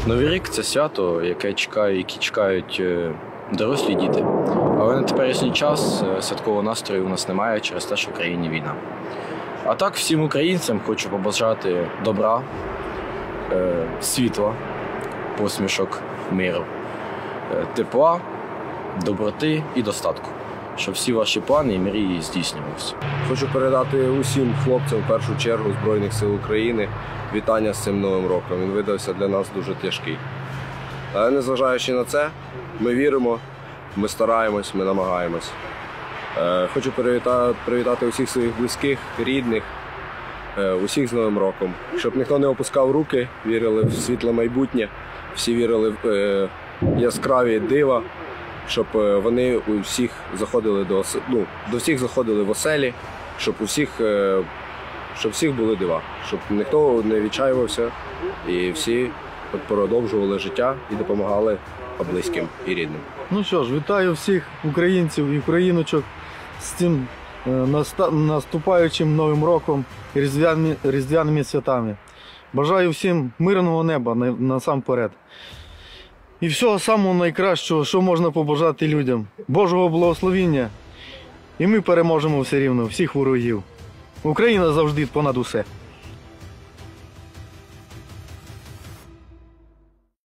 Новий рік – це свято, які чекають дорослі діти. Але на теперішній час святкового настрою у нас немає через те, що в країні війна. А так всім українцям хочу побажати добра, світла, посмішок, миру, тепла, доброти і достатку. Щоб всі ваші плани і мрії здійснювалися. Хочу передати усім хлопцям, в першу чергу, Збройних сил України, вітання з цим Новим роком. Він видався для нас дуже тяжкий. Але незважаючи на це, ми віримо, ми стараємось, ми намагаємось. Хочу привітати усіх своїх близьких, рідних, усіх з Новим роком. Щоб ніхто не опускав руки, вірили в світле майбутнє, всі вірили в яскраві дива, щоб вони у всіх заходили до всіх заходили в оселі, щоб у всіх були дива, щоб ніхто не відчаювався і всі продовжували життя і допомагали близьким і рідним. Ну що ж, вітаю всіх українців і україночок з цим наступаючим Новим роком і різдвяними святами. Бажаю всім мирного неба насамперед. І всього самого найкращого, що можна побажати людям. Божого благословіння. І ми переможемо все рівно всіх ворогів. Україна завжди понад усе.